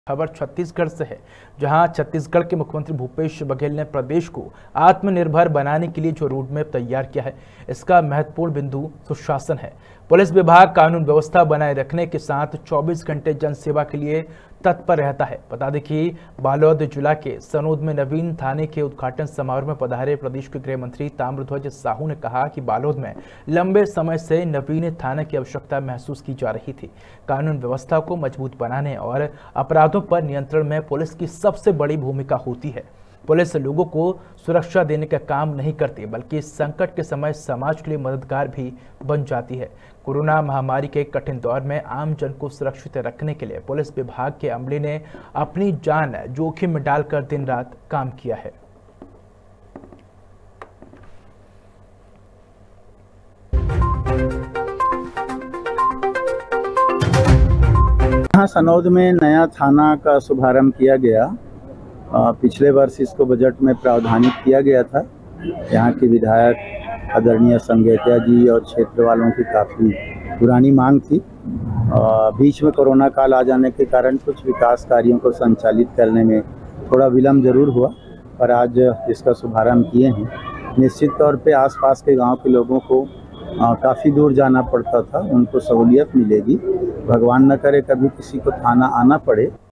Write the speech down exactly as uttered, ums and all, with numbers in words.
खबर छत्तीसगढ़ से है, जहां छत्तीसगढ़ के मुख्यमंत्री भूपेश बघेल ने प्रदेश को आत्मनिर्भर बनाने के लिए जो रोडमैप तैयार किया है, इसका महत्वपूर्ण बिंदु सुशासन है। पुलिस विभाग कानून व्यवस्था बनाए रखने के साथ चौबीस घंटे जनसेवा के लिए तत्पर रहता है। बता दें कि बालोद जिला के सनोद में नवीन थाने के उद्घाटन समारोह में पधारे प्रदेश के गृह मंत्री ताम्रध्वज साहू ने कहा कि बालोद में लंबे समय से नवीन थाने की आवश्यकता महसूस की जा रही थी। कानून व्यवस्था को मजबूत बनाने और अपराधों पर नियंत्रण में पुलिस की सबसे बड़ी भूमिका होती है। पुलिस लोगों को सुरक्षा देने का काम नहीं करती, बल्कि संकट के समय समाज के लिए मददगार भी बन जाती है। कोरोना महामारी के कठिन दौर में आम जन को सुरक्षित रखने के लिए पुलिस विभाग के अमले ने अपनी जान जोखिम में डालकर दिन रात काम किया है। यहाँ सनौद में नया थाना का शुभारंभ किया गया। पिछले वर्ष इसको बजट में प्रावधानित किया गया था। यहाँ के विधायक आदरणीय संगेतिया जी और क्षेत्र वालों की काफ़ी पुरानी मांग थी। बीच में कोरोना काल आ जाने के कारण कुछ विकास कार्यों को संचालित करने में थोड़ा विलम्ब जरूर हुआ, पर आज इसका शुभारंभ किए हैं। निश्चित तौर पे आसपास के गांव के लोगों को काफ़ी दूर जाना पड़ता था, उनको सहूलियत मिलेगी। भगवान न करे कभी किसी को थाना आना पड़े।